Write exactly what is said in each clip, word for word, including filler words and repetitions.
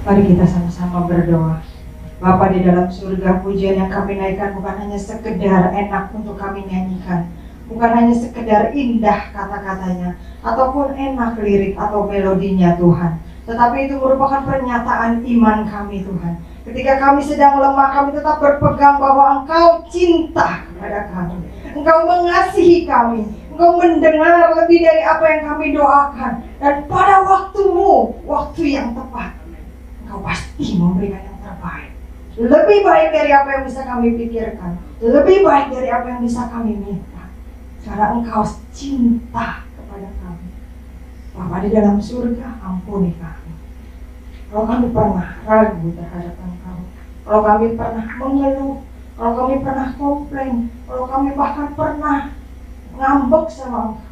Mari kita sama-sama berdoa. Bapa di dalam surga, pujian yang kami naikkan bukan hanya sekedar enak untuk kami nyanyikan, bukan hanya sekedar indah kata-katanya, ataupun enak lirik atau melodinya Tuhan, tetapi itu merupakan pernyataan iman kami Tuhan. Ketika kami sedang lemah, kami tetap berpegang bahwa Engkau cinta kepada kami, Engkau mengasihi kami, Engkau mendengar lebih dari apa yang kami doakan, dan pada waktumu, waktu yang tepat, Engkau pasti memberikan yang terbaik. Lebih baik dari apa yang bisa kami pikirkan, lebih baik dari apa yang bisa kami minta, karena Engkau cinta kepada kami. Bapa di dalam surga, ampuni kami kalau kami pernah ragu terhadap Engkau, kalau kami pernah mengeluh, kalau kami pernah komplain, kalau kami bahkan pernah ngambek sama Engkau.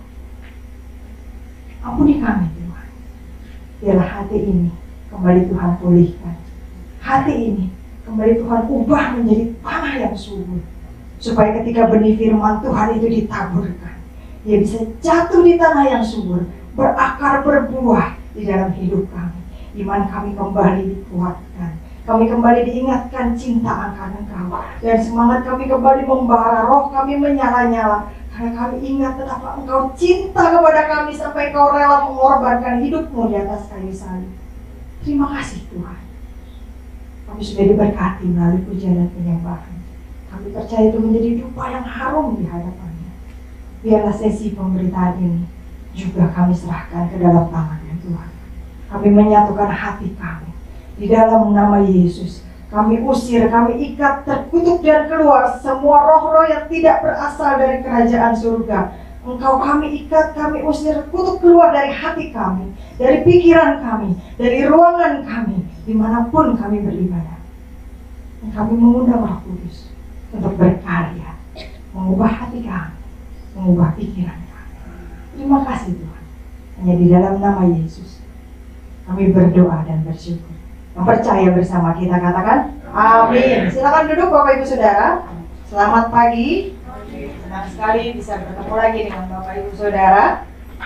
Ampuni kami Tuhan. Biarlah hati ini kembali Tuhan pulihkan, hati ini kembali Tuhan ubah menjadi tanah yang subur, supaya ketika benih firman Tuhan itu ditaburkan, ia bisa jatuh di tanah yang subur, berakar, berbuah di dalam hidup kami. Iman kami kembali dikuatkan, kami kembali diingatkan cinta akan Engkau, dan semangat kami kembali membara, roh kami menyala-nyala, karena kami ingat betapa Engkau cinta kepada kami sampai Engkau rela mengorbankan hidupmu di atas kayu salib. Terima kasih Tuhan. Kami sudah diberkati melalui pujian dan penyembahan. Kami percaya itu menjadi dupa yang harum di hadapannya. Biarlah sesi pemberitaan ini juga kami serahkan ke dalam tangan Tuhan. Kami menyatukan hati kami di dalam nama Yesus. Kami usir, kami ikat, terkutuk dan keluar semua roh-roh yang tidak berasal dari kerajaan surga. Engkau kami ikat, kami usir, kutuk keluar dari hati kami, dari pikiran kami, dari ruangan kami, dimanapun kami beribadah. Dan kami mengundang Roh Kudus untuk berkarya, mengubah hati kami, mengubah pikiran kami. Terima kasih Tuhan. Hanya di dalam nama Yesus kami berdoa dan bersyukur. Yang percaya bersama kita katakan amin. Silakan duduk Bapak Ibu Saudara. Selamat pagi. Senang sekali bisa bertemu lagi dengan Bapak Ibu Saudara.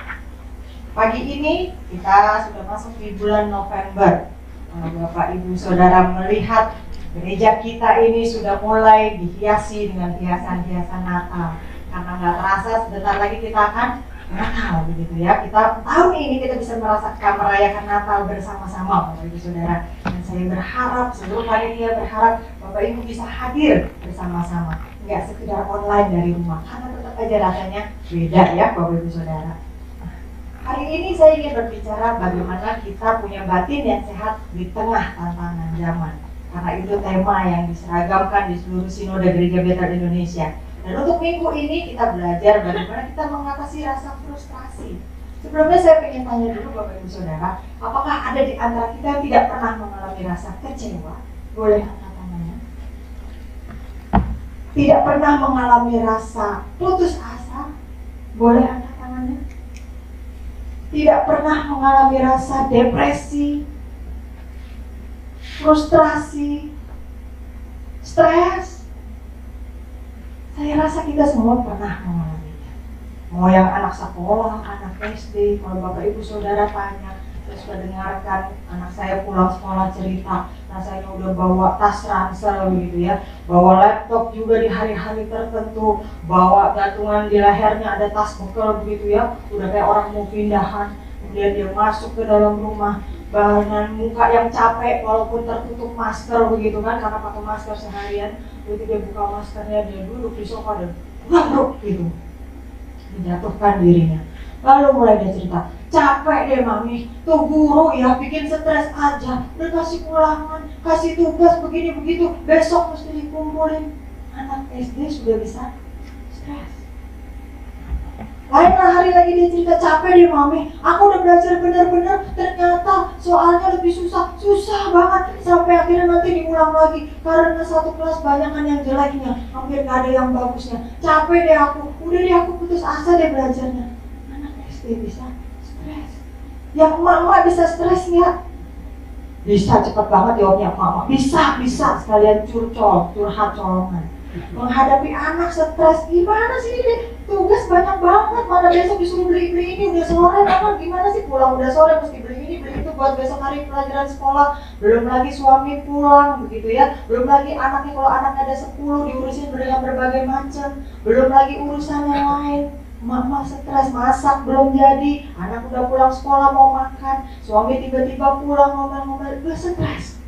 Pagi ini kita sudah masuk di bulan November. Bapak Ibu Saudara melihat gereja kita ini sudah mulai dihiasi dengan hiasan-hiasan Natal. Karena nggak terasa sebentar lagi kita akan Natal begitu ya. Kita tahun ini kita bisa merasakan merayakan Natal bersama-sama Bapak Ibu Saudara. Dan saya berharap, seluruh panitia berharap Bapak Ibu bisa hadir bersama-sama. Nggak sekedar online dari rumah, karena tetap aja rasanya beda ya Bapak Ibu Saudara. Nah, hari ini saya ingin berbicara bagaimana kita punya batin yang sehat di tengah tantangan zaman. Karena itu tema yang diseragamkan di seluruh Sinode Gereja Bethel Indonesia. Dan untuk minggu ini kita belajar bagaimana kita mengatasi rasa frustrasi. Sebelumnya saya ingin tanya dulu Bapak Ibu Saudara, apakah ada di antara kita yang tidak pernah mengalami rasa kecewa? Boleh angkat tangannya. Tidak pernah mengalami rasa putus asa? Boleh angkat tangannya. Tidak pernah mengalami rasa depresi, frustrasi, stres? Saya rasa kita semua pernah mengalaminya. Mau yang anak sekolah, anak S D, kalau Bapak Ibu Saudara tanya, saya sudah dengarkan anak saya pulang sekolah cerita, rasanya udah bawa tas ransel gitu ya, bawa laptop juga di hari-hari tertentu, bawa gantungan di lehernya ada tas bekal begitu ya, udah kayak orang mau pindahan. Kemudian dia masuk ke dalam rumah dengan muka yang capek walaupun tertutup masker begitu kan, karena pakai masker seharian. Begitu dia buka maskernya, dia duduk di sofa dan ngantuk gitu, menjatuhkan dirinya. Lalu mulai dia cerita, capek deh mami, tuh guru ya bikin stres aja, udah kasih ulangan, kasih tugas begini begitu, besok mesti dikumpulin. Anak S D sudah bisa stres. Lain hari lagi dia cerita, capek deh mami, aku udah belajar bener-bener, ternyata soalnya lebih susah, susah banget, sampai akhirnya nanti diulang lagi karena satu kelas banyakan yang jeleknya, hampir gak ada yang bagusnya. Capek deh aku, udah deh aku putus asa deh belajarnya. Anak S D bisa stres. Yang mama bisa stres ya? Bisa, cepet banget jawabnya mama. Bisa, bisa, sekalian curcol, curhat colongan. Menghadapi anak stres, gimana sih ini? Tugas banyak banget, mana besok disuruh beli-beli ini, udah sore banget, gimana sih pulang udah sore mesti beli ini, beli itu, buat besok hari pelajaran sekolah, belum lagi suami pulang begitu ya, belum lagi anaknya, kalau anaknya ada sepuluh diurusin dengan berbagai macam, belum lagi urusan yang lain. Mama stres, masak belum jadi, anak udah pulang sekolah mau makan, suami tiba-tiba pulang ngomel-ngomel, udah stres.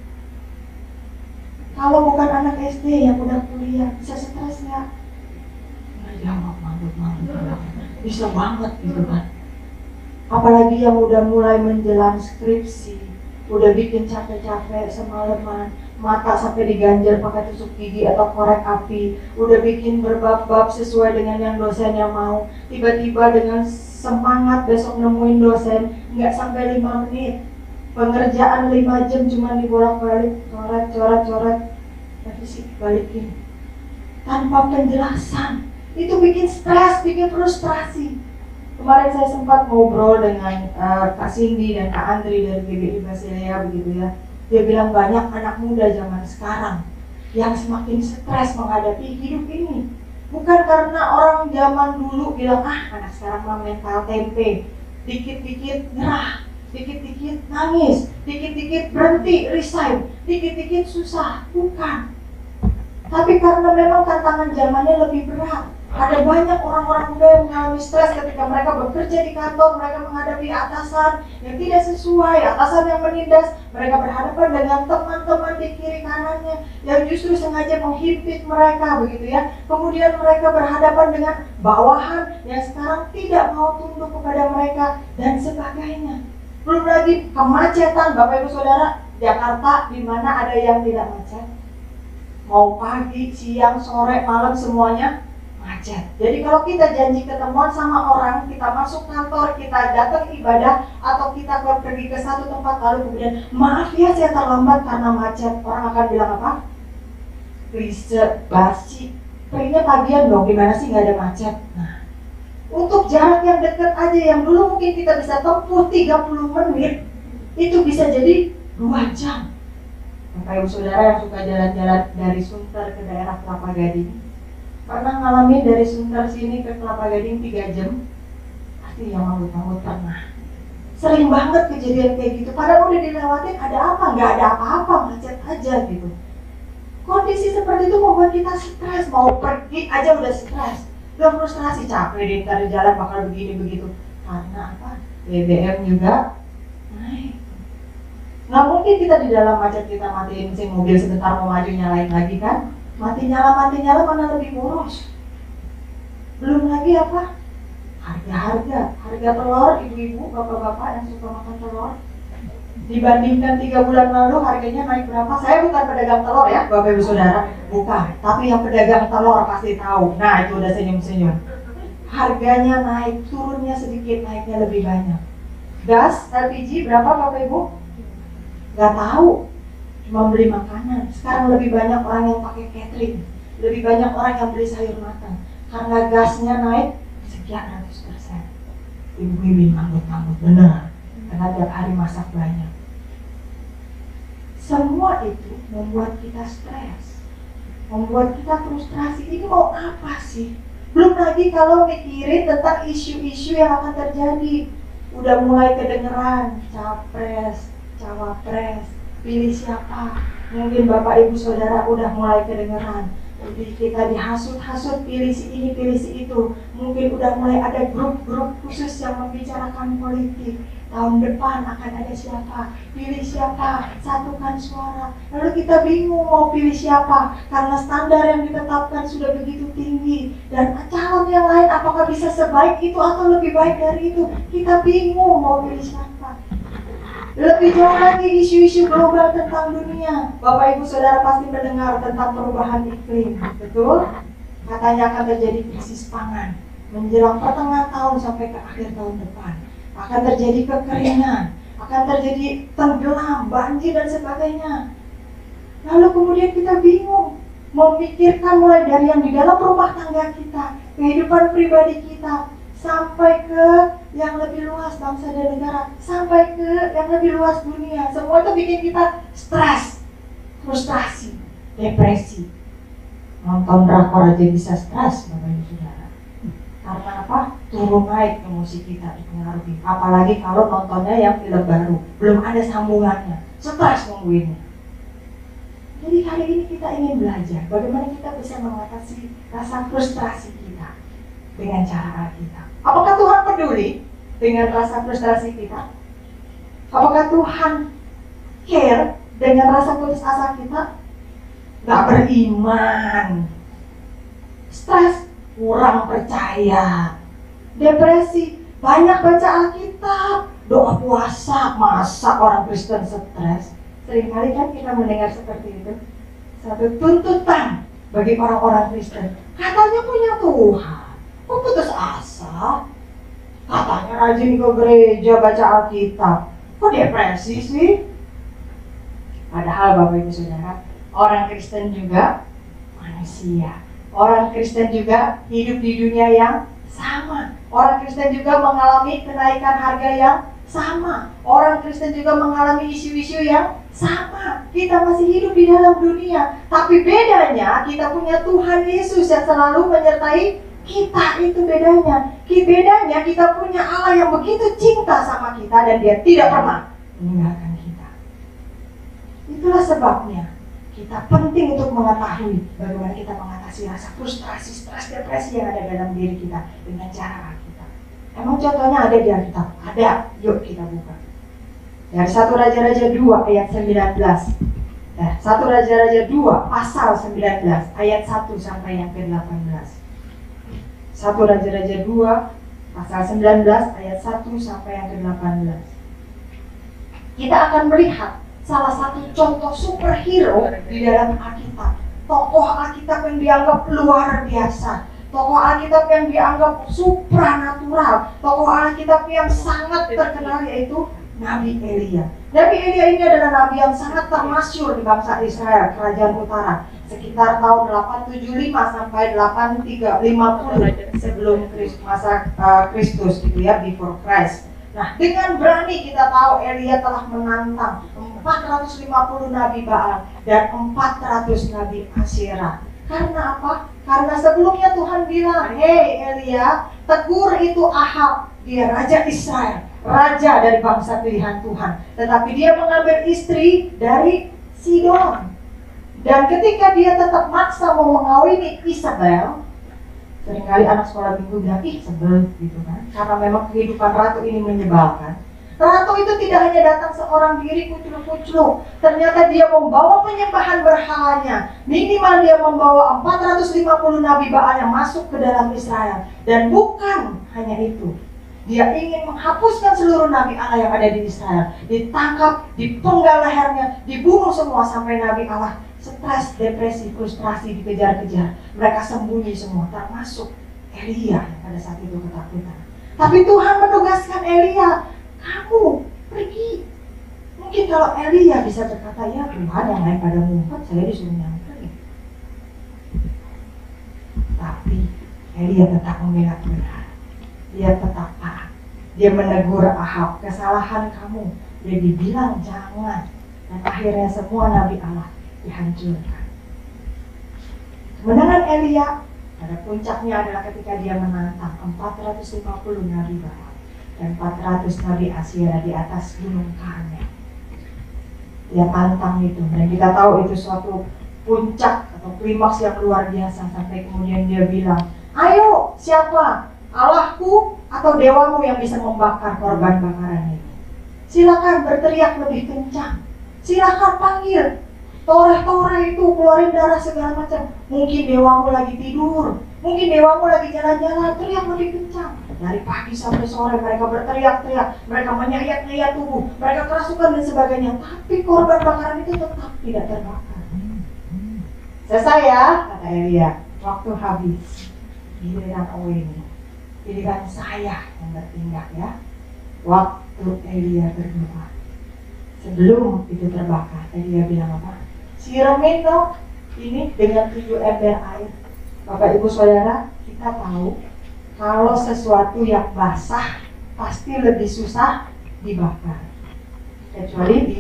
Kalau bukan anak S D yang udah kuliah, bisa stres nggak? Nggak jawab, mabut-mabut, bisa banget gitu kan. Apalagi yang udah mulai menjelang skripsi, udah bikin capek-capek semalaman, mata sampai diganjel pakai tusuk gigi atau korek api, udah bikin berbab-bab sesuai dengan yang dosennya mau, tiba-tiba dengan semangat besok nemuin dosen, nggak sampai lima menit, pengerjaan lima jam cuma dibolak-balik, coret, coret, coret, revisi, balikin, tanpa penjelasan. Itu bikin stres, bikin frustrasi. Kemarin saya sempat ngobrol dengan uh, Kak Cindy dan Kak Andri dari G B I Basilea begitu ya. Dia bilang banyak anak muda zaman sekarang yang semakin stres menghadapi hidup ini. Bukan karena orang zaman dulu bilang, ah anak sekarang mah mental tempe, dikit-dikit nyerah, dikit-dikit nangis, dikit-dikit berhenti, resign, dikit-dikit susah. Bukan. Tapi karena memang tantangan zamannya lebih berat. Ada banyak orang-orang muda yang mengalami stres ketika mereka bekerja di kantor, mereka menghadapi atasan yang tidak sesuai, atasan yang menindas, mereka berhadapan dengan teman-teman di kiri kanannya yang justru sengaja menghimpit mereka begitu ya. Kemudian mereka berhadapan dengan bawahan yang sekarang tidak mau tunduk kepada mereka dan sebagainya. Belum lagi kemacetan, Bapak Ibu Saudara, Jakarta di mana ada yang tidak macet? Mau pagi, siang, sore, malam semuanya macet. Jadi kalau kita janji ketemuan sama orang, kita masuk kantor, kita datang ibadah, atau kita pergi ke satu tempat lalu kemudian maaf ya saya terlambat karena macet, orang akan bilang apa? Riset, basi, perginya pagian dong, gimana sih nggak ada macet? Nah, untuk jarak yang dekat aja yang dulu mungkin kita bisa tempuh tiga puluh menit, itu bisa jadi dua jam. Bapak Ibu Saudara yang suka jalan-jalan dari Sunter ke daerah Kelapa Gading, pernah ngalamin dari Sunter sini ke Kelapa Gading tiga jam? Pasti yang mabut-mabut pernah. Sering banget kejadian kayak gitu. Padahal udah dilewatin, ada apa? Nggak ada apa-apa, macet aja gitu. Kondisi seperti itu membuat kita stres. Mau pergi aja udah stres, udah frustrasi, capek di di jalan bakal begini-begitu. Karena apa? B B M juga naik. Nggak mungkin kita di dalam macet kita matiin mesin mobil sebentar mau maju nyalain lagi kan? Mati nyala, mati nyala mana lebih boros. Belum lagi apa? Harga-harga, harga telur, ibu-ibu, bapak-bapak yang suka makan telur, dibandingkan tiga bulan lalu harganya naik berapa? Saya bukan pedagang telur ya, Bapak Ibu Saudara, bukan. Tapi yang pedagang telur pasti tahu. Nah itu udah senyum-senyum. Harganya naik, turunnya sedikit, naiknya lebih banyak. Gas, L P G berapa Bapak Ibu? Gak tahu, cuma beli makanan. Sekarang lebih banyak orang yang pakai catering, lebih banyak orang yang beli sayur matang karena gasnya naik sekian ratus persen. Ibu-ibu nganggut-nganggut benar, karena tiap hari masak banyak. Semua itu membuat kita stres, membuat kita frustrasi. Ini mau apa sih? Belum lagi kalau mikirin tentang isu-isu yang akan terjadi. Udah mulai kedengeran capres, cawapres, pilih siapa. Mungkin Bapak Ibu Saudara udah mulai kedengeran. Jadi kita dihasut-hasut pilih si ini, pilih si itu. Mungkin udah mulai ada grup-grup khusus yang membicarakan politik. Tahun depan akan ada siapa, pilih siapa, satukan suara. Lalu kita bingung mau pilih siapa karena standar yang ditetapkan sudah begitu tinggi. Dan calon yang lain apakah bisa sebaik itu atau lebih baik dari itu. Kita bingung mau pilih siapa. Lebih jauh lagi isu-isu global tentang dunia. Bapak Ibu Saudara pasti mendengar tentang perubahan iklim, betul? Katanya akan terjadi krisis pangan menjelang pertengahan tahun sampai ke akhir tahun depan. Akan terjadi kekeringan, akan terjadi tenggelam, banjir dan sebagainya. Lalu kemudian kita bingung memikirkan mulai dari yang di dalam rumah tangga kita, kehidupan pribadi kita, sampai ke yang lebih luas bangsa dan negara, sampai ke yang lebih luas dunia. Semua itu bikin kita stres, frustrasi, depresi. Nonton drakor aja bisa stres, Bapak Ibu Saudara. Karena apa? Turun naik emosi kita dipengaruhi. Apalagi kalau nontonnya yang film baru, belum ada sambungannya, stres nungguinnya. Jadi kali ini kita ingin belajar bagaimana kita bisa mengatasi rasa frustrasi kita dengan cara Alkitab. Apakah Tuhan peduli dengan rasa frustrasi kita? Apakah Tuhan care dengan rasa putus asa kita? Gak beriman, stres, kurang percaya, depresi, banyak baca Alkitab, doa puasa. Masa orang Kristen stres? Seringkali kan kita mendengar seperti itu. Satu tuntutan bagi orang-orang Kristen, katanya punya Tuhan, kok putus asa? Katanya rajin ke gereja, baca Alkitab, kok depresi sih? Padahal Bapak Ibu Saudara, orang Kristen juga manusia. Orang Kristen juga hidup di dunia yang sama. Orang Kristen juga mengalami kenaikan harga yang sama. Orang Kristen juga mengalami isu-isu yang sama. Kita masih hidup di dalam dunia, tapi bedanya kita punya Tuhan Yesus yang selalu menyertai kita. Itu bedanya. Bedanya kita punya Allah yang begitu cinta sama kita dan Dia tidak pernah meninggalkan kita. Itulah sebabnya kita penting untuk mengetahui bagaimana kita mengatasi rasa frustrasi, stres, depresi yang ada dalam diri kita dengan cara Alkitab. Emang contohnya ada di Alkitab? Ada. Yuk kita buka. Dari satu Raja-Raja dua ayat sembilan belas. Nah, satu Raja-Raja dua pasal sembilan belas ayat satu sampai yang ke delapan belas. satu Raja-Raja dua pasal sembilan belas ayat satu sampai yang ke delapan belas. Kita akan melihat salah satu contoh superhero di dalam Alkitab. Tokoh Alkitab yang dianggap luar biasa, tokoh Alkitab yang dianggap supranatural, tokoh Alkitab yang sangat terkenal yaitu Nabi Elia. Nabi Elia ini adalah nabi yang sangat termasyhur di bangsa Israel, kerajaan utara, sekitar tahun delapan tujuh lima sampai delapan lima puluh sebelum masa Kristus, gitu ya, before Christ. Nah, dengan berani kita tahu Elia telah menantang empat ratus lima puluh nabi Baal dan empat ratus nabi Asyera. Karena apa? Karena sebelumnya Tuhan bilang, "Hei Elia, tegur itu Ahab, dia raja Israel, raja dari bangsa pilihan Tuhan. Tetapi dia mengambil istri dari Sidon. Dan ketika dia tetap maksa mau mengawini Isabel," seringkali anak sekolah minggu bilang, "Ih sebel," gitu kan, karena memang kehidupan ratu ini menyebalkan. Ratu itu tidak hanya datang seorang diri kucluk-kucluk. Ternyata dia membawa penyembahan berhalanya. Minimal dia membawa empat ratus lima puluh nabi Baal yang masuk ke dalam Israel. Dan bukan hanya itu, dia ingin menghapuskan seluruh nabi Allah yang ada di Israel. Ditangkap, dipenggal lehernya, dibunuh semua sampai nabi Allah stres, depresi, frustrasi, dikejar-kejar. Mereka sembunyi semua, termasuk Elia yang pada saat itu ketakutan. Tapi Tuhan menugaskan Elia, "Kamu pergi." Mungkin kalau Elia bisa berkata, "Ya Tuhan, yang lain pada ngumpet, saya disuruh nyamperin." Tapi Elia tetap membela kebenaran. Dia tetap taat. Dia menegur Ahab, "Kesalahan kamu." Dia dibilang jangan. Dan akhirnya semua nabi Allah dihancurkan. Kemenangan Elia pada puncaknya adalah ketika dia menantang empat ratus lima puluh nabi Baal dan empat ratus nabi Asyera di atas gunung Karmel. Dia tantang itu, dan kita tahu itu suatu puncak atau klimaks yang luar biasa. Sampai kemudian dia bilang, "Ayo, siapa? Allahku atau dewamu yang bisa membakar korban bakaran ini? Silakan berteriak lebih kencang. Silakan panggil. Toreh-toreh itu keluarin darah segala macam. Mungkin dewamu lagi tidur, mungkin dewamu lagi jalan-jalan, teriak lebih kencang." Dari pagi sampai sore mereka berteriak-teriak, mereka menyayat-nyayat tubuh, mereka kerasukan dan sebagainya. Tapi korban bakaran itu tetap tidak terbakar. "Selesai ya," kata Elia, "waktu habis. Giliran ini, giliran saya yang bertindak ya." Waktu Elia berdoa, sebelum itu terbakar, Elia bilang apa? "Siramin dong ini dengan tujuh ember air." Bapak Ibu Saudara, kita tahu kalau sesuatu yang basah pasti lebih susah dibakar, kecuali di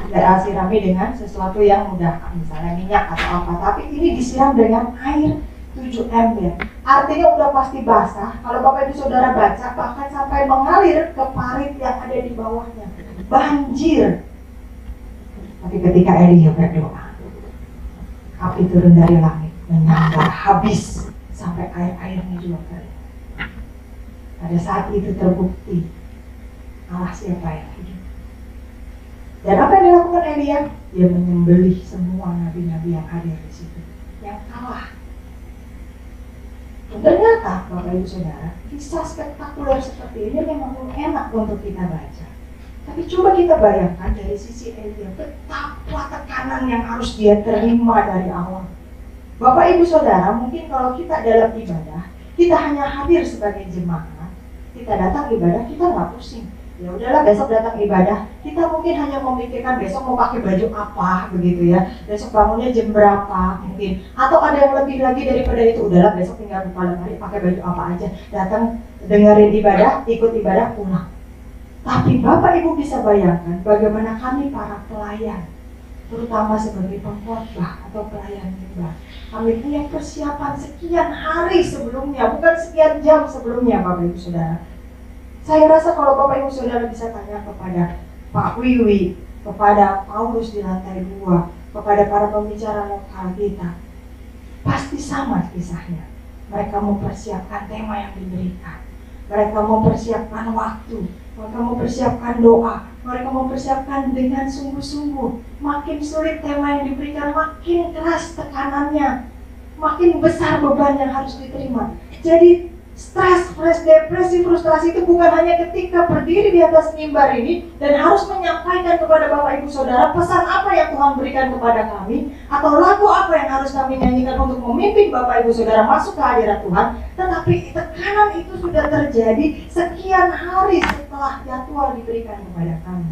disirami dengan sesuatu yang mudah, misalnya minyak atau apa. Tapi ini disiram dengan air. tujuh ember. Artinya udah pasti basah. Kalau Bapak Ibu Saudara baca, bahkan sampai mengalir ke parit yang ada di bawahnya. Banjir. Tapi ketika Elia berdoa, api turun dari langit, menyambar habis sampai air-airnya juga kering. Pada saat itu terbukti Allah siapa yang hidup. Dan apa yang dilakukan Elia? Dia menyembelih semua nabi-nabi yang hadir di situ, yang kalah. Dan ternyata, Bapak Ibu Saudara, kisah spektakuler seperti ini memang enak untuk kita baca. Tapi coba kita bayangkan dari sisi Elia, betapa tekanan yang harus dia terima dari awal. Bapak Ibu Saudara, mungkin kalau kita dalam ibadah, kita hanya hadir sebagai jemaat, kita datang ibadah, kita nggak pusing. Ya udahlah, besok datang ibadah, kita mungkin hanya memikirkan besok mau pakai baju apa, begitu ya. Besok bangunnya jam berapa mungkin. Atau ada yang lebih lagi daripada itu, udahlah besok tinggal malam hari pakai baju apa aja. Datang dengerin ibadah, ikut ibadah, pulang. Tapi Bapak Ibu bisa bayangkan bagaimana kami para pelayan, terutama sebagai pengkhotbah atau pelayan khotbah, kami punya persiapan sekian hari sebelumnya, bukan sekian jam sebelumnya, Bapak Ibu Saudara. Saya rasa kalau Bapak Ibu Saudara bisa tanya kepada Pak Wiwi, kepada Paulus di lantai dua, kepada para pembicara lokal kita, pasti sama kisahnya. Mereka mempersiapkan tema yang diberikan, mereka mempersiapkan waktu, mereka mempersiapkan doa, mereka mempersiapkan dengan sungguh-sungguh. Makin sulit tema yang diberikan, makin keras tekanannya, makin besar beban yang harus diterima. Jadi stres, stres, depresi, frustrasi itu bukan hanya ketika berdiri di atas mimbar ini dan harus menyampaikan kepada Bapak Ibu Saudara pesan apa yang Tuhan berikan kepada kami, atau lagu apa yang harus kami nyanyikan untuk memimpin Bapak Ibu Saudara masuk ke hadirat Tuhan. Tetapi tekanan itu sudah terjadi sekian hari setelah jadwal diberikan kepada kami.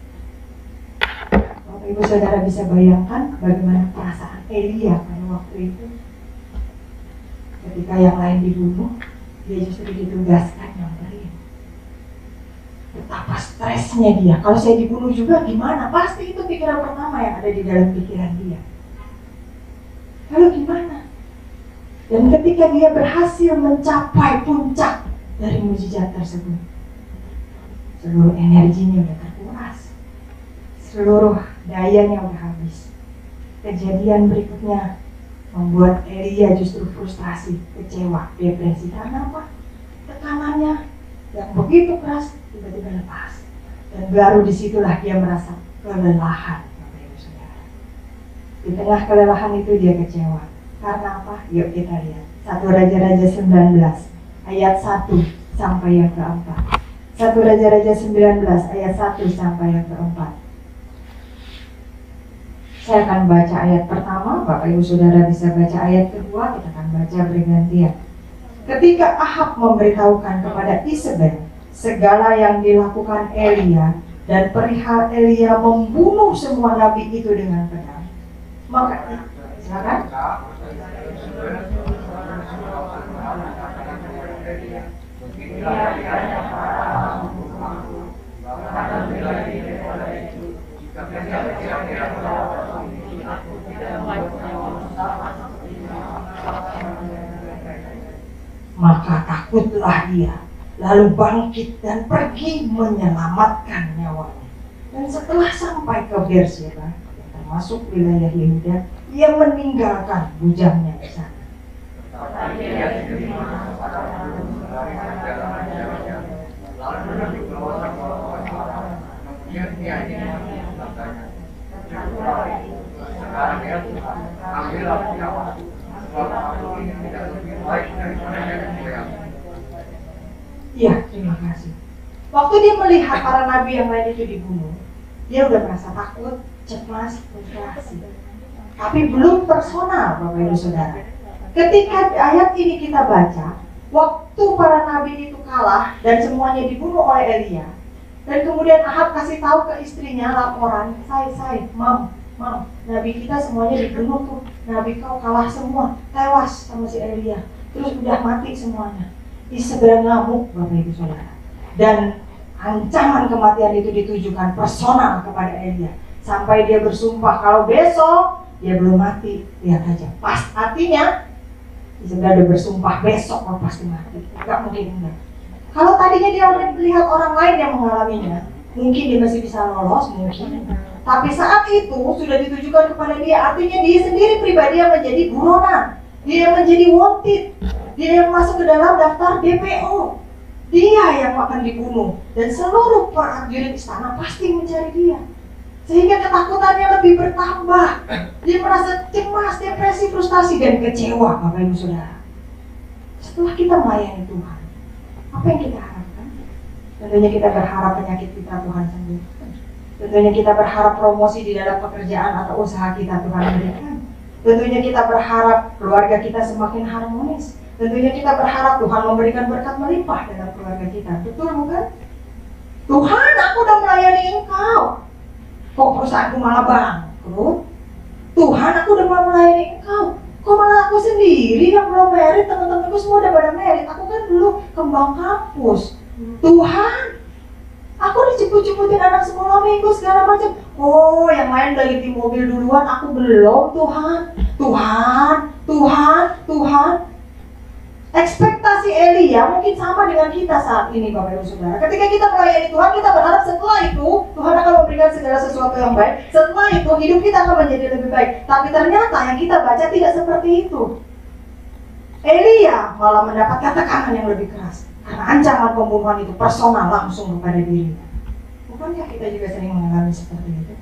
Bapak Ibu Saudara bisa bayangkan bagaimana perasaan Elia pada waktu itu. Ketika yang lain dibunuh, dia justru ditugaskan nyamperin. Betapa stresnya dia. Kalau saya dibunuh juga gimana? Pasti itu pikiran pertama yang ada di dalam pikiran dia. Lalu gimana? Dan ketika dia berhasil mencapai puncak dari mujizat tersebut, seluruh energinya udah terkuras, seluruh dayanya udah habis. Kejadian berikutnya membuat Elia justru frustrasi, kecewa, depresi. Karena apa? Tekanannya yang begitu keras tiba-tiba lepas. Dan baru disitulah dia merasa kelelahan. Di tengah kelelahan itu dia kecewa. Karena apa? Yuk kita lihat. satu Raja-Raja sembilan belas ayat satu sampai yang keempat. satu Raja-Raja sembilan belas ayat satu sampai yang keempat. Saya akan baca ayat pertama, Bapak Ibu Saudara bisa baca ayat kedua, kita akan baca bergantian. Ketika Ahab memberitahukan kepada Isabel segala yang dilakukan Elia dan perihal Elia membunuh semua nabi itu dengan pedang, maka silakan. Maka takutlah dia, lalu bangkit dan pergi menyelamatkan nyawanya. Dan setelah sampai ke Beersheba, termasuk wilayah Yehuda, ia meninggalkan bujangnya di sana. Iya, terima kasih. Waktu dia melihat para nabi yang lain itu dibunuh, dia udah merasa takut, cemas, frustrasi. Tapi belum personal, Bapak Ibu Saudara. Ketika ayat ini kita baca, waktu para nabi itu kalah dan semuanya dibunuh oleh Elia, dan kemudian Ahab kasih tahu ke istrinya laporan, say, say, mam, mam, nabi kita semuanya dibunuh tuh, nabi kau kalah semua, tewas sama si Elia, terus udah mati semuanya. Isabel ngamuk, Bapak Ibu Saudara, dan ancaman kematian itu ditujukan personal kepada Elia, sampai dia bersumpah kalau besok dia belum mati. Lihat aja, pas artinya Sebenarnya dia bersumpah besok mau pasti mati. Enggak mungkin enggak. Kalau tadinya dia melihat orang lain yang mengalaminya, mungkin dia masih bisa lolos, mungkin. Tapi saat itu sudah ditujukan kepada dia, artinya dia sendiri pribadi yang menjadi buronan, dia yang menjadi wanted, dia yang masuk ke dalam daftar D P O, dia yang akan dibunuh, dan seluruh prajurit istana pasti mencari dia. Sehingga ketakutannya lebih bertambah. Dia merasa cemas, depresi, frustasi, dan kecewa, Bapak Ibu Saudara. Setelah kita melayani Tuhan, apa yang kita harapkan? Tentunya kita berharap penyakit kita Tuhan sembuhkan. Tentunya kita berharap promosi di dalam pekerjaan atau usaha kita Tuhan berikan. Tentunya kita berharap keluarga kita semakin harmonis. Tentunya kita berharap Tuhan memberikan berkat melimpah dalam keluarga kita. Betul bukan? Tuhan, aku udah melayani Engkau, kok perusahaanku malah bangkrut? Tuhan, aku udah mau melayani Engkau, kok malah aku sendiri yang belum merit, teman-temanku semua udah pada merit, aku kan dulu kembang kampus. Tuhan, aku dijemput-jemputin anak sekolah minggu segala macam. Oh, yang lain udah di mobil duluan, aku belum. Tuhan, Tuhan, Tuhan, Tuhan. Ekspektasi Elia mungkin sama dengan kita saat ini, Bapak Ibu Saudara. Ketika kita melayani Tuhan, kita berharap setelah itu Tuhan akan memberikan segala sesuatu yang baik. Setelah itu hidup kita akan menjadi lebih baik. Tapi ternyata yang kita baca tidak seperti itu. Elia malah mendapatkan tekanan yang lebih keras karena ancaman pembunuhan itu personal langsung kepada dirinya. Bukankah kita juga sering mengalami seperti itu?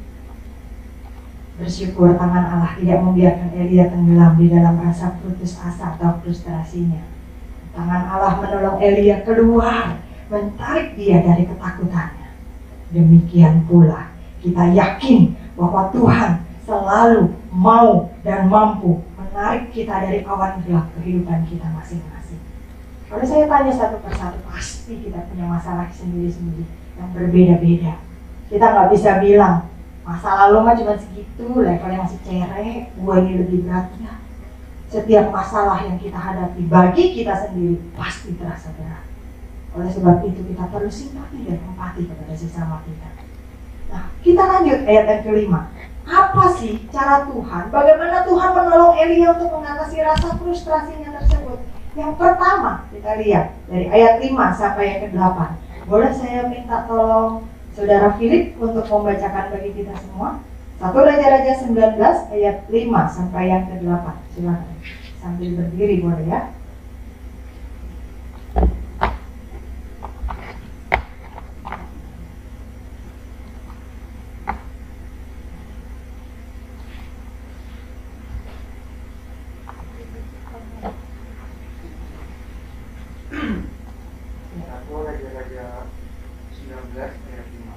Bersyukur tangan Allah tidak membiarkan Elia tenggelam di dalam rasa putus asa atau frustrasinya. Tangan Allah menolong Elia keluar, menarik dia dari ketakutannya. Demikian pula kita yakin bahwa Tuhan selalu mau dan mampu menarik kita dari awan gelap kehidupan kita masing-masing. Kalau saya tanya satu persatu, pasti kita punya masalah sendiri-sendiri yang berbeda-beda. Kita nggak bisa bilang masa lalu mah cuma segitu, levelnya masih cerek, gue ini lebih berat. Ya. Setiap masalah yang kita hadapi bagi kita sendiri pasti terasa berat. Oleh sebab itu kita perlu simpati dan empati kepada sesama kita. Nah, kita lanjut ayat yang kelima. Apa sih cara Tuhan? Bagaimana Tuhan menolong Elia untuk mengatasi rasa frustrasinya tersebut? Yang pertama kita lihat dari ayat lima sampai yang kedelapan. Boleh saya minta tolong Saudara Philip untuk membacakan bagi kita semua? Satu Raja-Raja sembilan belas ayat lima sampai yang kedelapan. Silakan. Sambil berdiri boleh ya. Satu Raja-Raja sembilan belas ayat lima.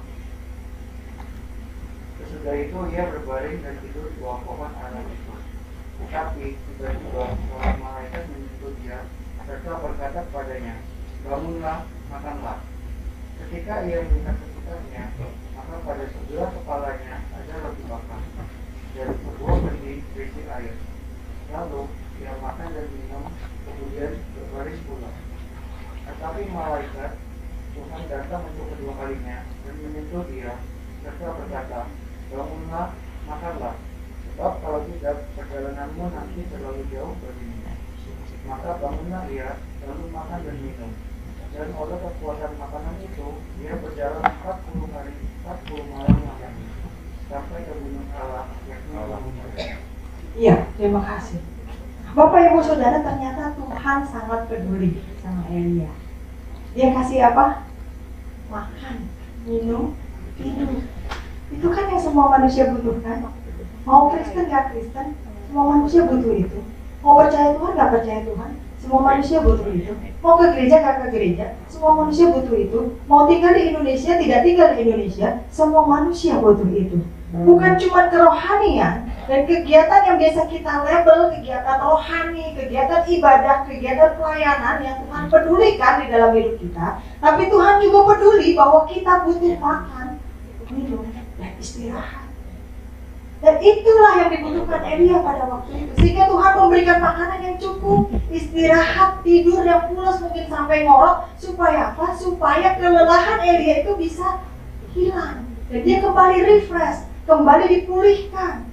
Sesudah itu ia berbaring dan tidur di bawah pohon ara itu. Tetapi tiba-tiba seorang malaikat menyentuh dia serta berkata kepadanya, bangunlah, makanlah. Ketika ia melihat sekitarnya, maka pada sebelah kepalanya ada roti bakar dan sebuah bendi berisi air. Lalu ia makan dan minum, kemudian berbaring pula. Tetapi malaikat Tuhan datang untuk kedua kalinya dan menyentuh dia serta berkata, bangunlah, makanlah, sebab kalau tidak perjalananmu nanti terlalu jauh bagimu. Maka bangunlah ia, lalu makan dan minum. Dan oleh kekuatan makanan itu, dia berjalan empat puluh hari, empat puluh malam lamanya, sampai ke gunung Allah, yakni gunung Horeb. Iya, terima kasih. Bapak Ibu Saudara, ternyata Tuhan sangat peduli sama Elia. Dia kasih apa? Makan, minum, tidur. Itu kan yang semua manusia butuhkan. Mau Kristen gak Kristen, semua manusia butuh itu. Mau percaya Tuhan gak percaya Tuhan, semua manusia butuh itu. Mau ke gereja gak ke gereja, semua manusia butuh itu. Mau tinggal di Indonesia, tidak tinggal di Indonesia, semua manusia butuh itu. Bukan cuma kerohanian dan kegiatan yang biasa kita label kegiatan rohani, kegiatan ibadah, kegiatan pelayanan yang Tuhan pedulikan di dalam hidup kita. Tapi Tuhan juga peduli bahwa kita butuh makan, minum, dan istirahat. Dan itulah yang dibutuhkan Elia pada waktu itu. Sehingga Tuhan memberikan makanan yang cukup, istirahat, tidur yang pulas mungkin sampai ngorok. Supaya apa? Supaya kelelahan Elia itu bisa hilang. Dan dia kembali refresh, kembali dipulihkan.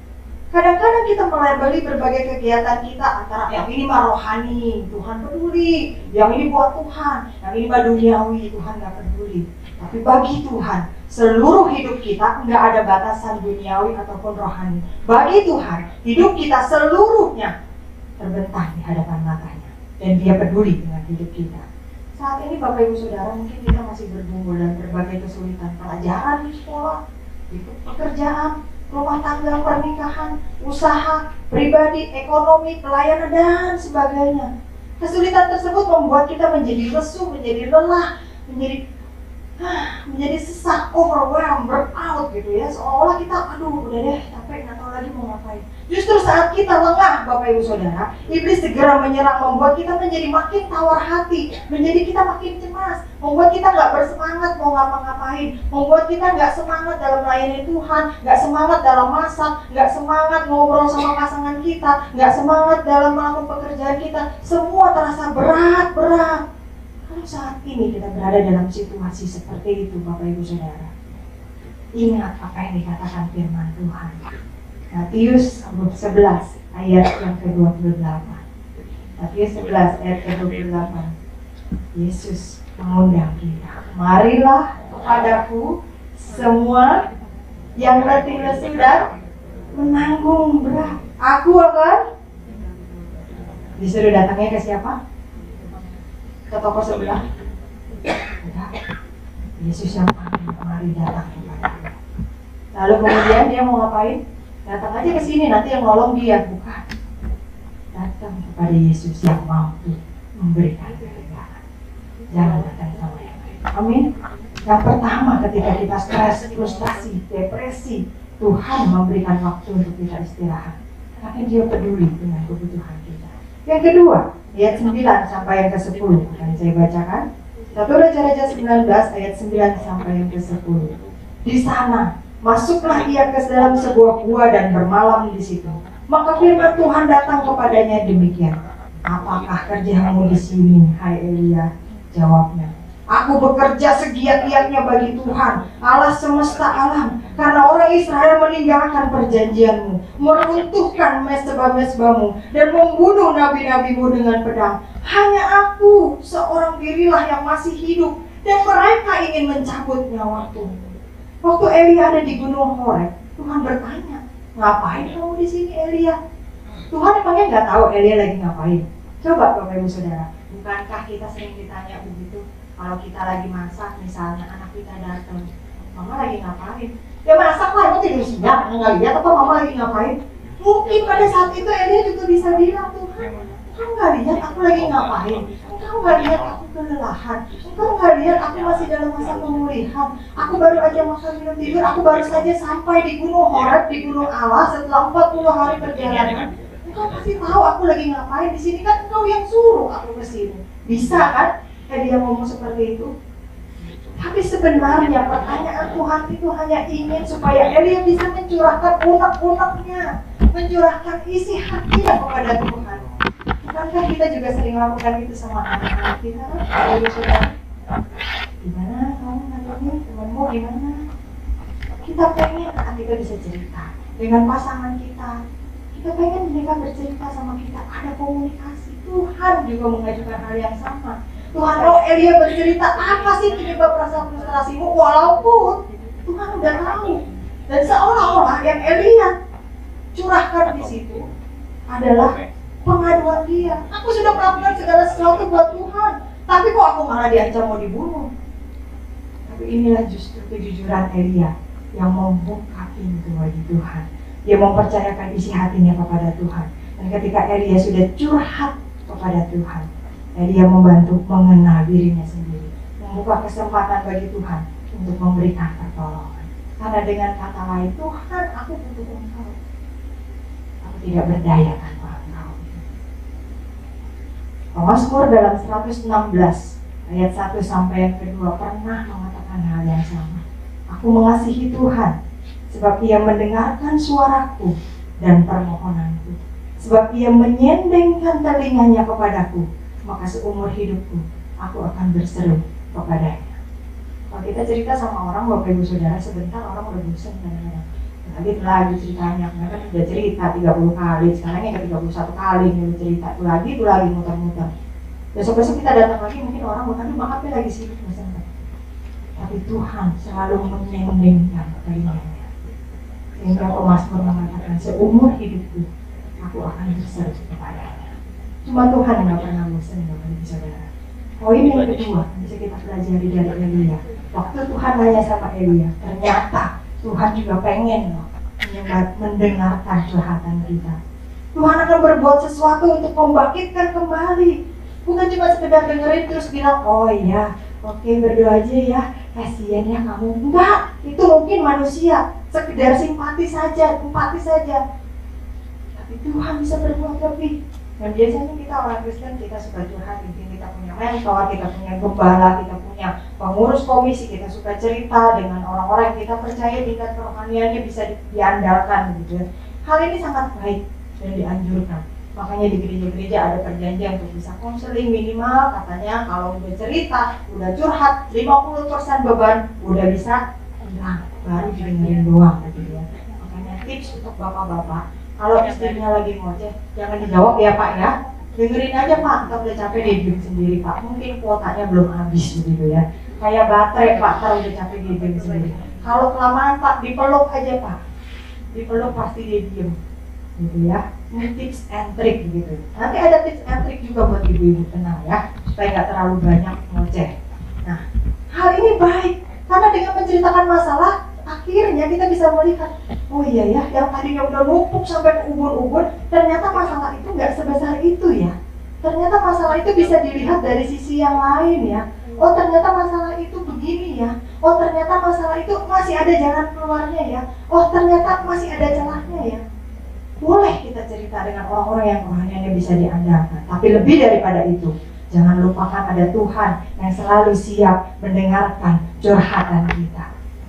Kadang-kadang kita melabeli berbagai kegiatan kita antara yang ini mah rohani, Tuhan peduli, yang ini buat Tuhan, yang ini mah duniawi, Tuhan gak peduli. Tapi bagi Tuhan, seluruh hidup kita nggak ada batasan duniawi ataupun rohani. Bagi Tuhan, hidup kita seluruhnya terbentang di hadapan matanya, dan Dia peduli dengan hidup kita. Saat ini Bapak Ibu Saudara, mungkin kita masih bergumul dan berbagai kesulitan pelajaran di sekolah, di pekerjaan, rumah tangga, pernikahan, usaha, pribadi, ekonomi, pelayanan, dan sebagainya. Kesulitan tersebut membuat kita menjadi lesu, menjadi lelah, menjadi menjadi sesak, overwhelmed, burnout gitu ya. Seolah kita, aduh udah deh capek, nggak tahu lagi mau ngapain. Justru saat kita lengah Bapak Ibu Saudara, iblis segera menyerang, membuat kita menjadi makin tawar hati, menjadi kita makin cemas, membuat kita nggak bersemangat mau ngapa-ngapain, membuat kita nggak semangat dalam melayani Tuhan, nggak semangat dalam masak, nggak semangat ngobrol sama pasangan kita, nggak semangat dalam melakukan pekerjaan kita. Semua terasa berat-berat. Kalau saat ini kita berada dalam situasi seperti itu Bapak Ibu Saudara, ingat apa yang dikatakan firman Tuhan. Matius sebelas ayat yang ke dua puluh delapan. Matius sebelas ayat ke dua puluh delapan. Yesus mengundang kita, marilah kepadaku semua yang letih lesu dan menanggung berat, aku akan. Disuruh datangnya ke siapa? Ke toko sebelah. Yesus yang panggil, mari datang kepada. Lalu kemudian dia mau ngapain? Datang aja ke sini, nanti yang nolong dia. Bukan. Datang kepada Yesus yang mampu memberikan kelegaan. Jangan datang sama yang lain. Amin. Yang pertama, ketika kita stres, frustasi, depresi, Tuhan memberikan waktu untuk kita istirahat. Karena Dia peduli dengan kebutuhan kita. Yang kedua, ayat sembilan sampai yang ke sepuluh akan saya bacakan. Satu Raja-Raja sembilan belas ayat sembilan sampai yang ke sepuluh. Di sana masuklah ia ke dalam sebuah gua dan bermalam di situ. Maka firman Tuhan datang kepadanya demikian. Apakah kerjamu di sini, hai Elia? Jawabnya, aku bekerja segiat-giatnya bagi Tuhan, Allah semesta alam, karena orang Israel meninggalkan perjanjianmu, meruntuhkan mezbah-mezbahmu, dan membunuh nabi-nabimu dengan pedang. Hanya aku, seorang dirilah yang masih hidup, dan mereka ingin mencabut nyawaku. Waktu Elia ada di Gunung Horeb, Tuhan bertanya, ngapain kamu di sini Elia? Tuhan emangnya nggak tahu Elia lagi ngapain? Coba Bapak Ibu Saudara, bukankah kita sering ditanya begitu? Kalau kita lagi masak, misalnya anak kita datang, mama lagi ngapain? Ya masak lah, emang tidur siang, nggak lihat apa mama lagi ngapain? Mungkin pada saat itu Elia juga bisa bilang, Tuhan, engkau nggak lihat aku lagi ngapain? Engkau nggak lihat aku kelelahan? Engkau nggak lihat aku masih dalam masa pemulihan? Aku baru aja makan minum tidur, aku baru saja sampai di Gunung Horeb, di Gunung Allah setelah empat puluh hari perjalanan. Engkau pasti tahu aku lagi ngapain di sini, kan engkau yang suruh aku ke sini. Bisa kan? Dia ngomong seperti itu. Tapi sebenarnya pertanyaan Tuhan itu hanya ingin supaya Elia bisa mencurahkan unek-uneknya, mencurahkan isi hatinya kepada Tuhan. Bukankah kita juga sering lakukan itu sama anak-anak kita? Ayo saudara, gimana kamu hari ini? Temanmu gimana? Kita pengen anak kita bisa cerita dengan pasangan kita. Kita pengen mereka bercerita sama kita, ada komunikasi. Tuhan juga mengajukan hal yang sama. Tuhan, oh Elia bercerita, apa sih penyebab rasa frustrasimu? Walaupun Tuhan udah tahu. Dan seolah-olah yang Elia curahkan di situ adalah pengaduan dia. Aku sudah melakukan segala sesuatu buat Tuhan, tapi kok aku malah diancam mau dibunuh. Tapi inilah justru kejujuran Elia yang membuka pintu bagi Tuhan. Dia mempercayakan isi hatinya kepada Tuhan. Dan ketika Elia sudah curhat kepada Tuhan, Elia membantu mengenal dirinya sendiri, membuka kesempatan bagi Tuhan untuk memberikan pertolongan. Karena dengan kata lain, Tuhan, aku butuh Engkau. Aku tidak berdaya tanpa Engkau. Pemazmur dalam seratus enam belas ayat satu sampai yang kedua pernah mengatakan hal yang sama. Aku mengasihi Tuhan, sebab Ia mendengarkan suaraku dan permohonanku. Sebab Ia menyendengkan telinganya kepadaku, maka seumur hidupku aku akan berseru kepadanya. Kalau kita cerita sama orang, Bapak Ibu Saudara, sebentar orang udah bosan kadang-kadang. Lagi lagi ceritanya, mereka sudah cerita tiga puluh kali, sekarang yang ke tiga puluh satu kali nih cerita, itu lagi, itu lagi muter-muter. Besok-besok kita datang lagi, mungkin orang berkata, maafnya lagi sibuk misalnya. Tapi Tuhan selalu menyendingkan keinginannya. Sehingga pemazmur mengatakan, seumur hidupku, aku akan berseru kepadanya. Cuma Tuhan yang gak pernah bosan, Bapak Ibu Saudara. Poin yang kedua, bisa kita pelajari dari Elia. Waktu Tuhan nanya sama Elia, ternyata Tuhan juga pengen loh mendengarkan curhatan kita. Tuhan akan berbuat sesuatu untuk membangkitkan kembali. Bukan cuma sekedar dengerin terus bilang, oh iya, oke berdoa aja ya, kasihan ya kamu. Enggak, itu mungkin manusia, sekedar simpati saja, empati saja. Tapi Tuhan bisa berbuat lebih. Dan biasanya kita orang Kristen, kita suka curhat, kita punya mentor, kita punya gembala, kita punya pengurus komisi, kita suka cerita dengan orang-orang yang kita percaya tingkat kerohaniannya bisa diandalkan gitu. Hal ini sangat baik dan dianjurkan. Makanya di gereja-gereja ada perjanjian untuk bisa konseling minimal, katanya kalau udah cerita, udah curhat, lima puluh persen beban udah bisa hilang, baru didengerin doang gitu ya. Makanya tips untuk bapak-bapak, kalau istrinya lagi ngoceh, jangan dijawab ya Pak ya. Dengerin aja Pak, kita udah capek dia diem sendiri Pak. Mungkin kuotanya belum habis gitu ya. Kayak baterai Pak, ntar udah capek dia diem sendiri. Kalau kelamaan Pak, dipeluk aja Pak. Dipeluk pasti dia diem gitu ya. Ini tips and trick gitu. Nanti ada tips and trick juga buat ibu-ibu, tenang ya, supaya nggak terlalu banyak ngoceh. Nah, hal ini baik karena dengan menceritakan masalah, akhirnya kita bisa melihat, oh iya ya, yang tadinya udah numpuk sampai ke ubun-ubun, ternyata masalah itu nggak sebesar itu ya. Ternyata masalah itu bisa dilihat dari sisi yang lain ya. Oh ternyata masalah itu begini ya. Oh ternyata masalah itu masih ada jalan keluarnya ya. Oh ternyata masih ada celahnya ya. Boleh kita cerita dengan orang-orang yang rohaniannya bisa diandalkan. Tapi lebih daripada itu, jangan lupakan ada Tuhan yang selalu siap mendengarkan curhatan kita.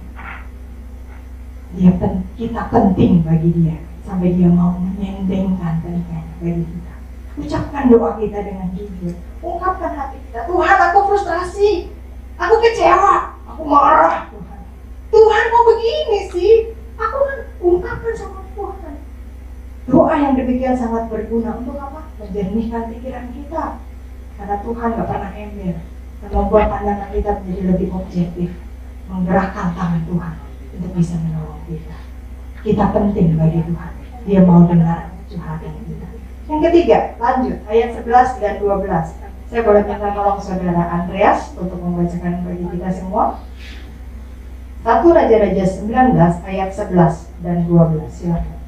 Dia pen, kita penting bagi dia sampai dia mau menyendengkan telinganya bagi kita. Ucapkan doa kita dengan jujur, ungkapkan hati kita. Tuhan, aku frustrasi, aku kecewa, aku marah. Tuhan, Tuhan kok begini sih? Aku kan ungkapkan sama Tuhan. Doa yang demikian sangat berguna untuk apa? Menjernihkan pikiran kita. Karena Tuhan gak pernah ember dan membuat pandangan kita menjadi lebih objektif, menggerakkan tangan Tuhan untuk bisa menolong kita. Kita penting bagi Tuhan. Dia mau dengar curhatan kita. Yang ketiga, lanjut ayat sebelas dan dua belas. Saya boleh minta tolong saudara Andreas untuk membacakan bagi kita semua. Satu Raja-Raja sembilan belas ayat sebelas dan dua belas. Silakan.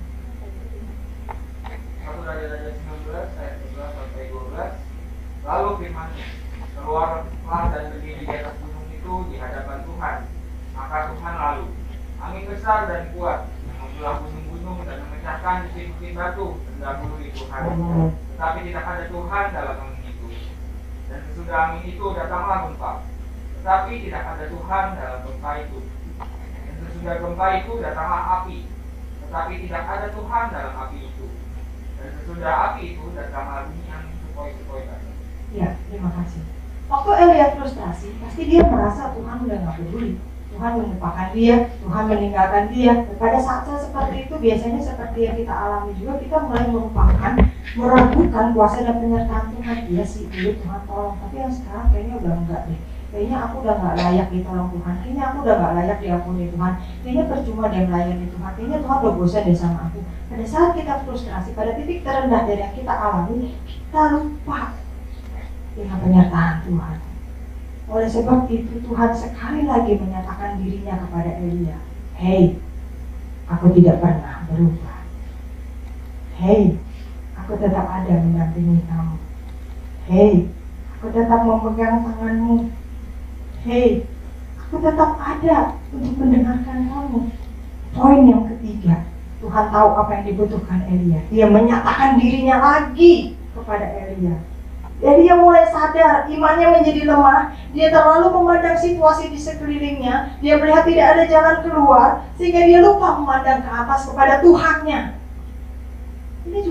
Satu Raja-Raja sembilan belas ayat sebelas sampai dua belas. Lalu firman-Nya, keluarlah dan berdiri di atas gunung itu di hadapan Tuhan. Maka Tuhan lalu angin besar dan kuat yang membelah gunung-gunung dan memecahkan bukit-bukit batu mendahului Tuhan. Tetapi tidak ada Tuhan dalam angin itu. Dan sesudah angin itu datanglah gempa. Tetapi tidak ada Tuhan dalam gempa itu. Dan sesudah gempa itu datanglah api. Tetapi tidak ada Tuhan dalam api itu. Dan sesudah api itu datanglah bunyi angin sepoi-sepoi tadi. Ya, terima kasih. Waktu Elia frustrasi, pasti dia merasa Tuhan udah gak peduli. Tuhan melupakan dia, Tuhan meninggalkan dia. Pada saat-saat seperti itu, biasanya seperti yang kita alami juga, kita mulai merupakan, meragukan kuasa dan penyertaan Tuhan. Iya sih, dulu Tuhan tolong, tapi yang sekarang kayaknya udah enggak deh. Kayaknya aku udah gak layak ditolong Tuhan. Kayaknya aku udah gak layak diampuni Tuhan. Kayaknya percuma dia melayani Tuhan. Kayaknya Tuhan udah bosan deh sama aku. Pada saat kita frustrasi, pada titik terendah dari yang kita alami, kita lupa dengan penyertaan Tuhan. Oleh sebab itu Tuhan sekali lagi menyatakan dirinya kepada Elia. Hei, aku tidak pernah berubah. Hei, aku tetap ada mendampingi kamu. Hei, aku tetap memegang tanganmu. Hei, aku tetap ada untuk mendengarkan kamu. Poin yang ketiga, Tuhan tahu apa yang dibutuhkan Elia. Dia menyatakan dirinya lagi kepada Elia. Jadi dia mulai sadar, imannya menjadi lemah. Dia terlalu memandang situasi di sekelilingnya. Dia melihat tidak ada jalan keluar, sehingga dia lupa memandang ke atas kepada Tuhannya. Ini juga seringkali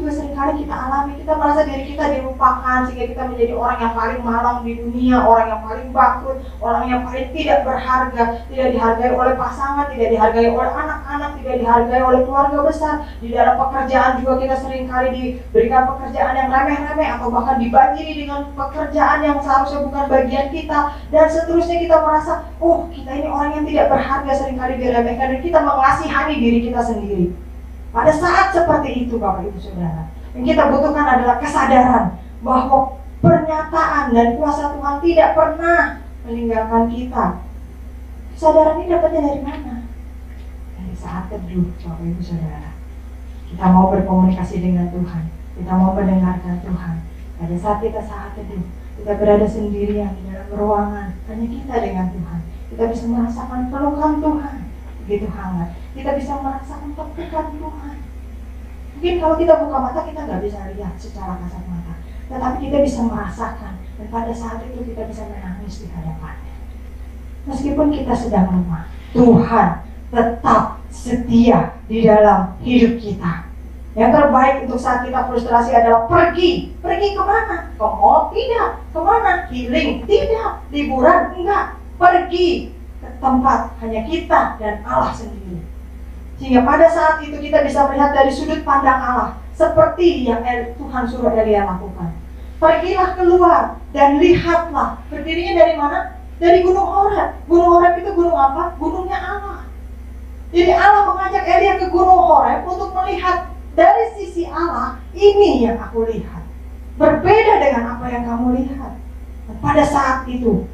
seringkali kita alami, kita merasa diri kita dilupakan sehingga kita menjadi orang yang paling malang di dunia, orang yang paling bangkrut, orang yang paling tidak berharga, tidak dihargai oleh pasangan, tidak dihargai oleh anak-anak, tidak dihargai oleh keluarga besar. Di dalam pekerjaan juga kita seringkali diberikan pekerjaan yang remeh-remeh atau bahkan dibanjiri dengan pekerjaan yang seharusnya bukan bagian kita, dan seterusnya. Kita merasa, oh kita ini orang yang tidak berharga, seringkali diremehkan, dan kita mengasihani diri kita sendiri. Pada saat seperti itu Bapak Ibu Saudara, yang kita butuhkan adalah kesadaran bahwa pernyataan dan kuasa Tuhan tidak pernah meninggalkan kita. Kesadaran ini dapatnya dari mana? Dari saat teduh Bapak Ibu Saudara. Kita mau berkomunikasi dengan Tuhan, kita mau mendengarkan Tuhan. Pada saat kita saat teduh, kita berada sendirian di dalam ruangan, hanya kita dengan Tuhan. Kita bisa merasakan pelukan Tuhan, begitu hangat. Kita bisa merasakan tepukan Tuhan. Mungkin kalau kita buka mata, kita nggak bisa lihat secara kasat mata, tetapi kita bisa merasakan, dan pada saat itu kita bisa menangis di hadapannya. Meskipun kita sedang lemah, Tuhan tetap setia di dalam hidup kita. Yang terbaik untuk saat kita frustrasi adalah pergi. Pergi kemana? Ke mall? Tidak. Kemana? Healing? Tidak. Liburan? Enggak. Pergi ke tempat hanya kita dan Allah sendiri. Sehingga pada saat itu kita bisa melihat dari sudut pandang Allah, seperti yang Tuhan suruh Elia lakukan. Pergilah keluar dan lihatlah. Berdirinya dari mana? Dari Gunung Horeb. Gunung Horeb itu gunung apa? Gunungnya Allah. Jadi Allah mengajak Elia ke Gunung Horeb untuk melihat dari sisi Allah. Ini yang aku lihat, berbeda dengan apa yang kamu lihat. Dan pada saat itu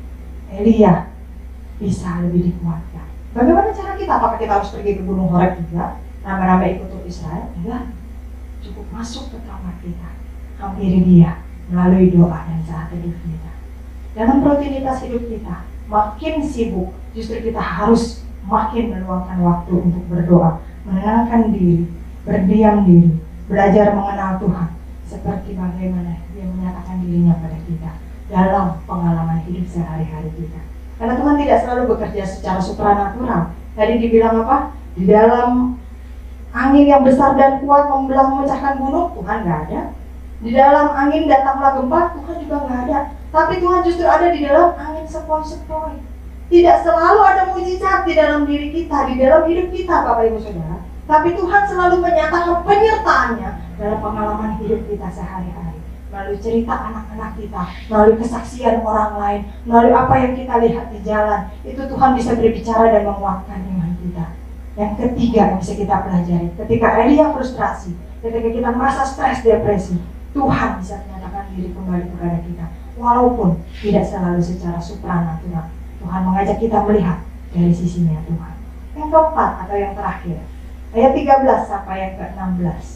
Elia bisa lebih dikuatkan. Bagaimana cara kita? Apakah kita harus pergi ke Gunung Horeb juga? Nama-nama ikut untuk Israel? Enggak. Cukup masuk ke kamar kita, hampiri dia melalui doa dan saat teduh kita. Dalam rutinitas hidup kita, makin sibuk, justru kita harus makin meluangkan waktu untuk berdoa, menenangkan diri, berdiam diri, belajar mengenal Tuhan, seperti bagaimana Dia menyatakan dirinya pada kita dalam pengalaman hidup sehari-hari kita. Karena Tuhan tidak selalu bekerja secara supranatural. Tadi dibilang apa? Di dalam angin yang besar dan kuat membelah memecahkan gunung, Tuhan nggak ada. Di dalam angin datanglah gempa, Tuhan juga nggak ada. Tapi Tuhan justru ada di dalam angin sepoi-sepoi. Tidak selalu ada mujizat di dalam diri kita, di dalam hidup kita, Bapak Ibu Saudara. Tapi Tuhan selalu menyatakan penyertaannya dalam pengalaman hidup kita sehari-hari. Melalui cerita anak-anak kita, melalui kesaksian orang lain, melalui apa yang kita lihat di jalan. Itu Tuhan bisa berbicara dan menguatkan iman kita. Yang ketiga yang bisa kita pelajari, ketika Elia frustrasi, ketika kita merasa stres, depresi, Tuhan bisa menyatakan diri kembali kepada kita. Walaupun tidak selalu secara supranatural, Tuhan mengajak kita melihat dari sisinya Tuhan. Yang keempat atau yang terakhir, ayat tiga belas sampai yang ke enam belas.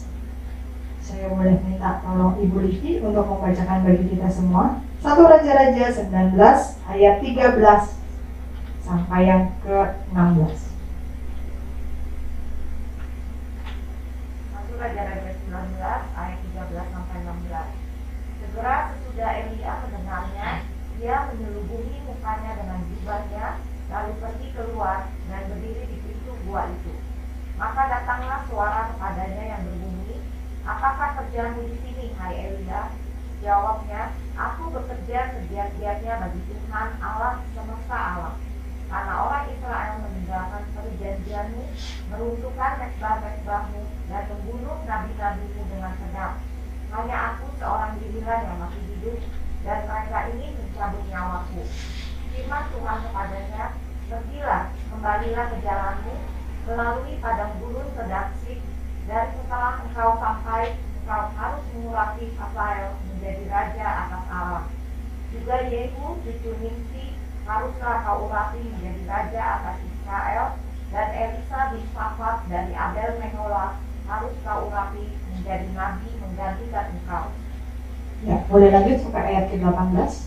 Saya boleh minta tolong Ibu Livi untuk membacakan bagi kita semua. Satu Raja-Raja sembilan belas ayat tiga belas sampai yang ke enam belas. Satu Raja-Raja sembilan belas ayat tiga belas sampai enam belas. Segera sesudah Elia mendengarnya, dia menyelubuhi mukanya dengan jubahnya, lalu pergi keluar dan berdiri di pintu gua itu. Maka datanglah suara kepadanya yang berbunyi, "Apakah kerjamu di sini, hai Elia?" Jawabnya, "Aku bekerja segiat-giatnya bagi Tuhan Allah semesta alam. Karena orang Israel meninggalkan perjanjianmu, meruntuhkan mezbah-mezbahmu, dan membunuh nabi-nabimu dengan pedang. Hanya aku seorang dirilah yang masih hidup, dan mereka ini mencabut nyawaku." Firman Tuhan kepadanya, "Pergilah, kembalilah ke jalanmu, melalui padang gurun ke Damsyik, dan setelah engkau sampai, engkau harus mengurapi Hazael menjadi raja atas Aram. Juga Yehu cucu Nimsi haruslah kau urapi menjadi raja atas Israel, dan Elisa bin Safat dari Abel Meholah harus kau urapi menjadi nabi menggantikan engkau." Ya, boleh lanjut sampai ayat ke delapan belas.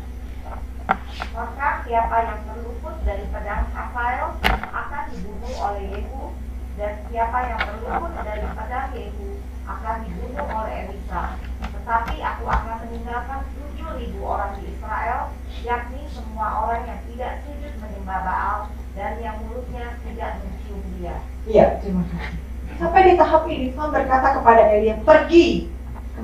Maka siapa yang terluput dari pedang Hazael akan dibunuh oleh Yehu, dan siapa yang terluput dari pedang Yehu akan dibunuh oleh Elisa. Tetapi aku akan meninggalkan tujuh ribu orang di Israel, yakni semua orang yang tidak sujud menyembah Baal dan yang mulutnya tidak mencium dia. Iya, terima kasih. Sampai di tahap ini Tuhan berkata kepada Elia, "Pergi,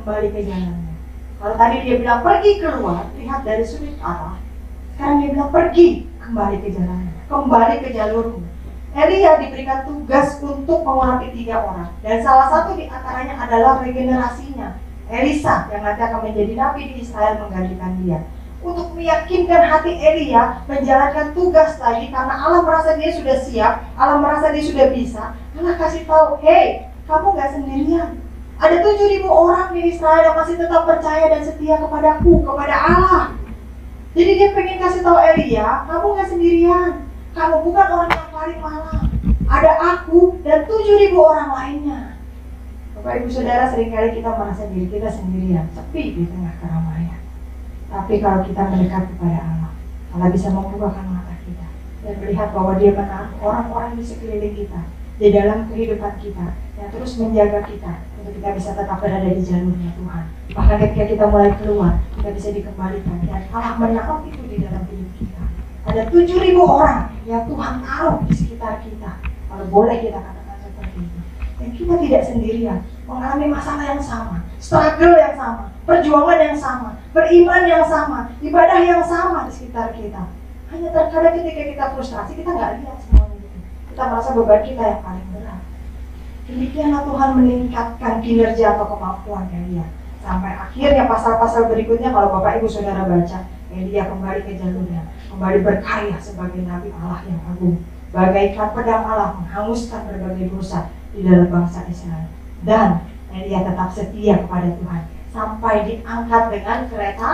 kembali ke jalannya. Kalau tadi dia bilang pergi keluar, lihat dari sudut arah. Sekarang dia bilang pergi kembali ke jalannya, kembali ke jalurmu. Elia diberikan tugas untuk mengurapi tiga orang, dan salah satu di antaranya adalah regenerasinya, Elisa, yang nanti akan menjadi nabi di Israel menggantikan dia. Untuk meyakinkan hati Elia menjalankan tugas lagi, karena Allah merasa dia sudah siap, Allah merasa dia sudah bisa. Allah kasih tahu, hey, kamu gak sendirian. Ada tujuh ribu orang di Israel yang masih tetap percaya dan setia kepadaku, kepada Allah. Jadi dia pengen kasih tahu Elia, kamu gak sendirian. Kamu bukan orang yang paling malang. Ada aku dan tujuh ribu orang lainnya. Bapak Ibu Saudara, seringkali kita merasa diri kita sendirian, sepi di tengah keramaian. Tapi kalau kita mendekat kepada Allah, Allah bisa membukakan mata kita dan melihat bahwa Dia menaruh orang-orang di sekeliling kita, di dalam kehidupan kita, yang terus menjaga kita untuk kita bisa tetap berada di jalurnya Tuhan. Bahkan ketika kita mulai keluar, kita bisa dikembalikan dan Allah menaruh itu di dalam hidup kita. Ada tujuh ribu orang yang Tuhan taruh di sekitar kita. Kalau boleh kita katakan seperti itu. Dan kita tidak sendirian, mengalami masalah yang sama, struggle yang sama, perjuangan yang sama, beriman yang sama, ibadah yang sama di sekitar kita. Hanya terkadang ketika kita frustrasi, kita nggak lihat semuanya itu. Kita merasa beban kita yang paling berat. Demikianlah Tuhan meningkatkan kinerja atau kemampuan Elia. Sampai akhirnya pasal-pasal berikutnya, kalau Bapak Ibu Saudara baca, Elia kembali ke jalurnya, kembali berkarya sebagai Nabi Allah yang agung, bagaikan pedang Allah menghanguskan berbagai dosa di dalam bangsa Israel. Dan Elia tetap setia kepada Tuhan sampai diangkat dengan kereta.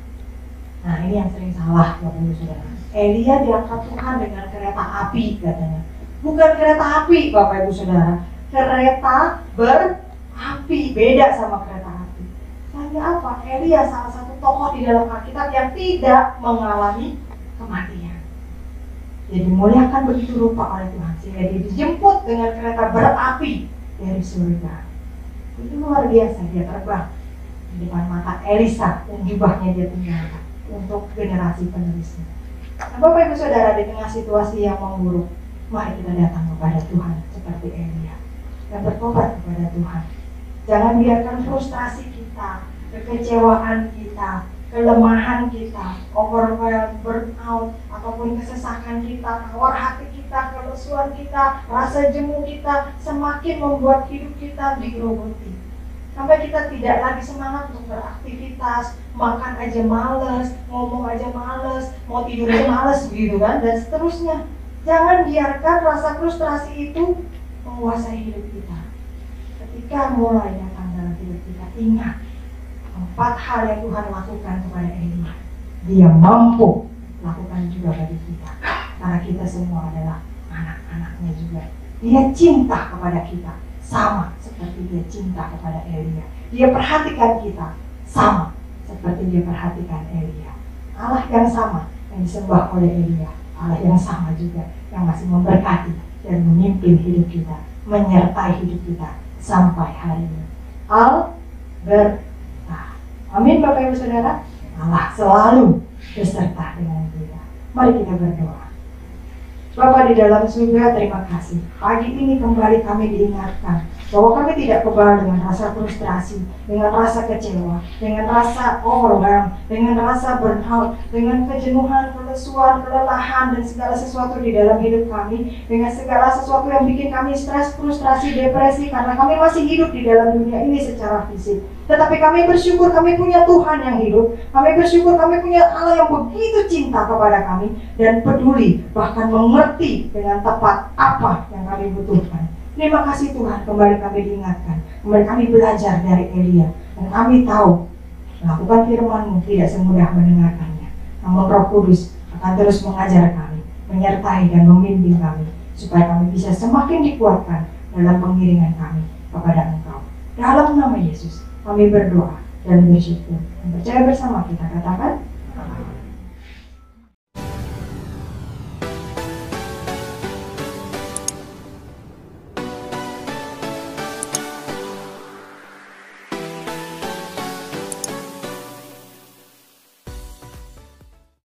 Nah, ini yang sering salah Bapak Ibu Saudara. Elia diangkat Tuhan dengan kereta api katanya. Bukan kereta api Bapak Ibu Saudara, kereta berapi, beda sama kereta api. Tanya apa? Elia salah satu tokoh di dalam Alkitab yang tidak mengalami kematian. Jadi dimuliakan begitu rupa oleh Tuhan sehingga dia dijemput dengan kereta berapi dari surga. Itu luar biasa, dia terbang di depan mata Elisa dan jubahnya dia tinggalkan untuk generasi penerusnya. Nah, Bapak Ibu Saudara, di tengah situasi yang memburuk, mari kita datang kepada Tuhan seperti Elia dan bertobat kepada Tuhan. Jangan biarkan frustrasi kita, kekecewaan kita, kelemahan kita, overwhelm, burnout, ataupun kesesakan kita, tawar hati kita, kelesuan kita, rasa jemu kita semakin membuat hidup kita digerogoti. Sampai kita tidak lagi semangat untuk beraktivitas, makan aja males, ngomong aja males, mau tidur aja males gitu kan, dan seterusnya. Jangan biarkan rasa frustrasi itu menguasai hidup kita. Ketika mulai datang dalam hidup kita, ingat empat hal yang Tuhan lakukan kepada Elia, Dia mampu lakukan juga bagi kita, karena kita semua adalah anak-anaknya juga. Dia cinta kepada kita sama seperti Dia cinta kepada Elia. Dia perhatikan kita sama seperti Dia perhatikan Elia. Allah yang sama yang disembah oleh Elia, Allah yang sama juga yang masih memberkati dan memimpin hidup kita, menyertai hidup kita sampai hari ini. Al ber Amin Bapak Ibu Saudara. Allah selalu beserta dengan kita. Mari kita berdoa. Bapa di dalam surga, terima kasih. Pagi ini kembali kami diingatkan bahwa kami tidak kebal dengan rasa frustrasi, dengan rasa kecewa, dengan rasa overwhelm, dengan rasa burnout, dengan kejenuhan, kelesuan, kelelahan, dan segala sesuatu di dalam hidup kami, dengan segala sesuatu yang bikin kami stres, frustrasi, depresi, karena kami masih hidup di dalam dunia ini secara fisik. Tetapi kami bersyukur kami punya Tuhan yang hidup. Kami bersyukur kami punya Allah yang begitu cinta kepada kami dan peduli, bahkan mengerti dengan tepat apa yang kami butuhkan. Terima kasih Tuhan, kembali kami diingatkan, kembali kami belajar dari Elia, dan kami tahu melakukan firman-Mu tidak semudah mendengarkannya. Namun Roh Kudus akan terus mengajar kami, menyertai dan memimpin kami, supaya kami bisa semakin dikuatkan dalam pengiringan kami kepada Engkau. Dalam nama Yesus kami berdoa dan bersyukur. Dan percaya bersama kita katakan